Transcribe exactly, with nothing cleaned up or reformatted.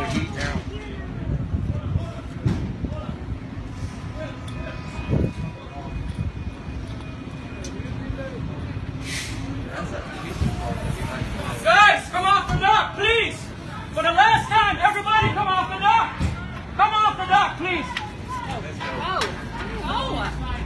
Guys, come off the dock, please! For the last time, everybody come off the dock! Come off the dock, please! Oh, oh!